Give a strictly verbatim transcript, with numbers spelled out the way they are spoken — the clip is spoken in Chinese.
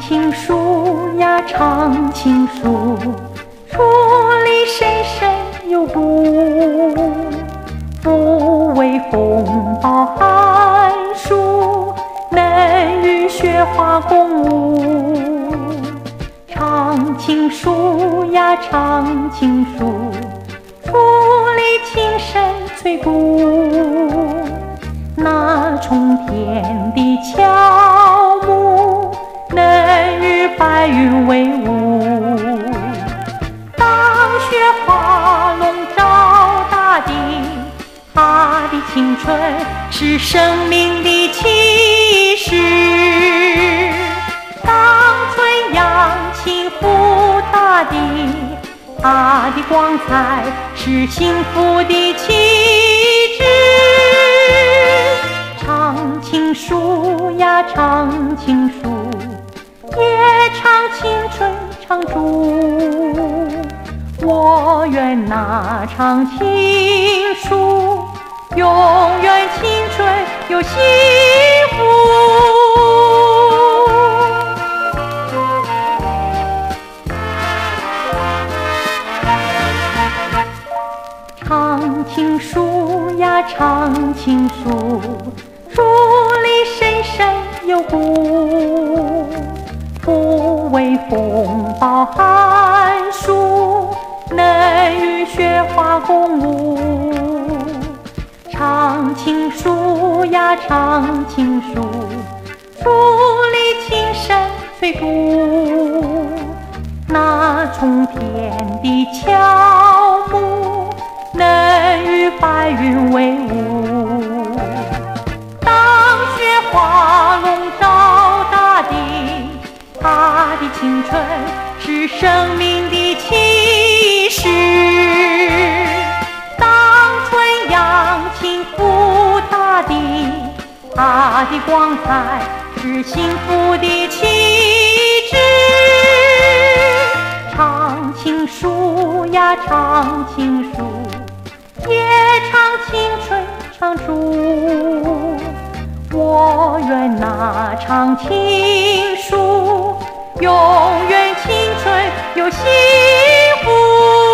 情树呀唱情树，树里深深有故，不畏风暴寒暑，能与雪花共舞。唱情树呀唱情树，树里情深翠谷，那冲天的乔木，能与白云为伍。当雪花笼罩大地，它的青春是生命的启示。当春阳轻抚大地，它的光彩是幸福的旗帜。唱情树呀唱情树，也唱青春常驻。我愿那唱情树，永远青春又幸福。唱情树呀唱情树，树里深深有故，不畏风暴寒暑，能与雪花共舞。唱情树呀唱情树，树里情深翠谷，那冲天的乔木，能与白云为伍。当雪花笼罩大地，它的青春是生命的启示。当春阳轻抚大地，它的光彩是幸福的旗帜。唱情树呀唱情树，也唱青春常驻。我愿那唱情树，永远青春又幸福。